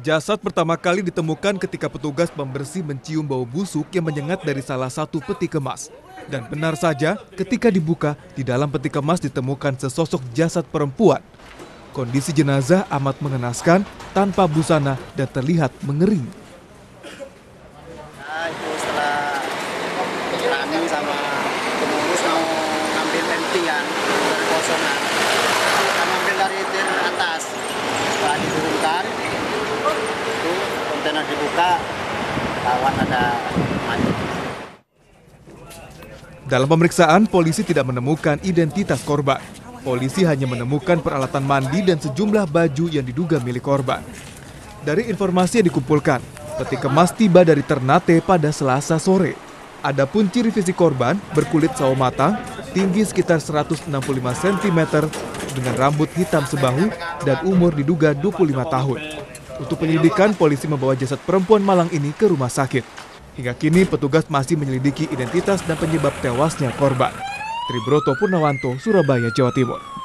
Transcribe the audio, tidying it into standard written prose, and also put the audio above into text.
Jasad pertama kali ditemukan ketika petugas pembersih mencium bau busuk yang menyengat dari salah satu peti kemas. Dan benar saja, ketika dibuka, di dalam peti kemas ditemukan sesosok jasad perempuan. Kondisi jenazah amat mengenaskan, tanpa busana dan terlihat mengering. Itu setelah kami sama pengurus mau ngambil emptian dari kosongan, kita ngambil dari atas. Setelah diturunkan, itu kontainer dibuka, lawan ada mayat. Dalam pemeriksaan, polisi tidak menemukan identitas korban. Polisi hanya menemukan peralatan mandi dan sejumlah baju yang diduga milik korban. Dari informasi yang dikumpulkan, peti kemas tiba dari Ternate pada Selasa sore. Adapun ciri fisik korban berkulit sawo matang, tinggi sekitar 165 cm, dengan rambut hitam sebahu dan umur diduga 25 tahun. Untuk penyelidikan, polisi membawa jasad perempuan malang ini ke rumah sakit. Hingga kini petugas masih menyelidiki identitas dan penyebab tewasnya korban. Tribroto Purnawanto, Surabaya, Jawa Timur.